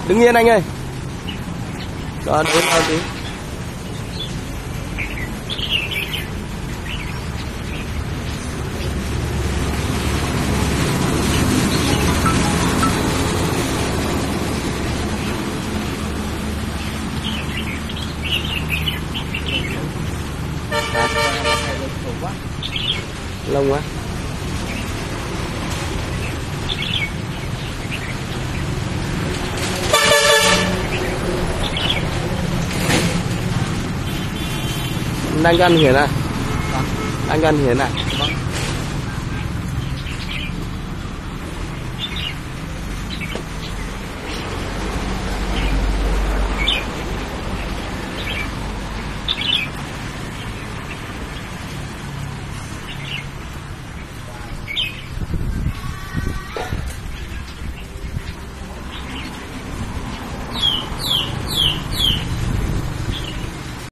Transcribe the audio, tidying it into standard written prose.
Đứng yên anh ơi. Rồi đến đâu tí. Lông quá. Đang ăn hiển à? Đang ăn hiển à?